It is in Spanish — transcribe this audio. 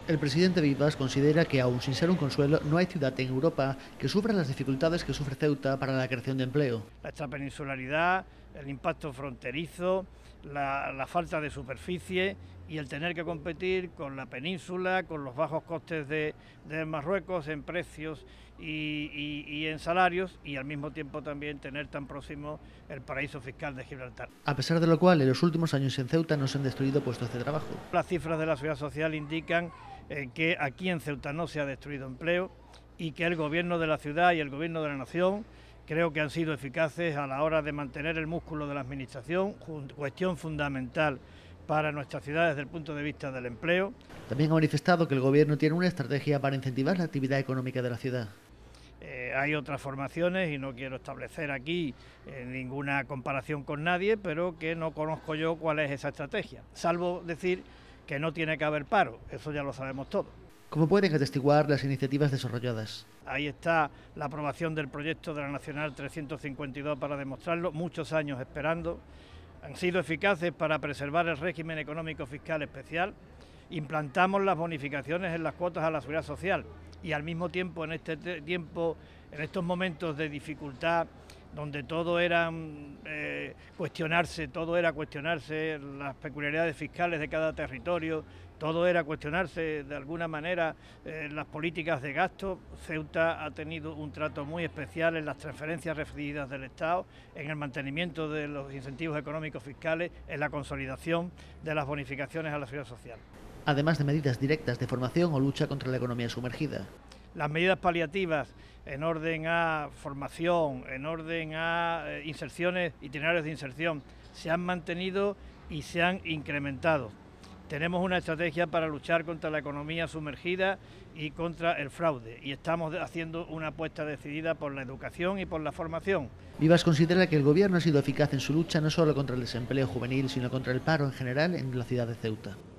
El presidente Vivas considera que, aun sin ser un consuelo, no hay ciudad en Europa que sufra las dificultades que sufre Ceuta para la creación de empleo. La extrapeninsularidad, el impacto fronterizo, la falta de superficie y el tener que competir con la península, con los bajos costes de Marruecos en precios y en salarios, y al mismo tiempo también tener tan próximo el paraíso fiscal de Gibraltar. A pesar de lo cual, en los últimos años en Ceuta no se han destruido puestos de trabajo. Las cifras de la Seguridad Social indican que aquí en Ceuta no se ha destruido empleo y que el gobierno de la ciudad y el gobierno de la nación creo que han sido eficaces a la hora de mantener el músculo de la administración, cuestión fundamental para nuestra ciudad desde el punto de vista del empleo. También ha manifestado que el gobierno tiene una estrategia para incentivar la actividad económica de la ciudad. Hay otras formaciones y no quiero establecer aquí ninguna comparación con nadie, pero que no conozco yo cuál es esa estrategia, salvo decir que no tiene que haber paro, eso ya lo sabemos todos. ¿Cómo pueden atestiguar las iniciativas desarrolladas? Ahí está la aprobación del proyecto de la Nacional 352 para demostrarlo, muchos años esperando. Han sido eficaces para preservar el régimen económico fiscal especial. Implantamos las bonificaciones en las cuotas a la seguridad social y al mismo tiempo en estos momentos de dificultad donde todo era cuestionarse las peculiaridades fiscales de cada territorio, todo era cuestionarse de alguna manera las políticas de gasto. Ceuta ha tenido un trato muy especial en las transferencias recibidas del Estado, en el mantenimiento de los incentivos económicos fiscales, en la consolidación de las bonificaciones a la seguridad social. Además de medidas directas de formación o lucha contra la economía sumergida. Las medidas paliativas en orden a formación, en orden a inserciones, itinerarios de inserción, se han mantenido y se han incrementado. Tenemos una estrategia para luchar contra la economía sumergida y contra el fraude y estamos haciendo una apuesta decidida por la educación y por la formación. Vivas considera que el gobierno ha sido eficaz en su lucha no solo contra el desempleo juvenil, sino contra el paro en general en la ciudad de Ceuta.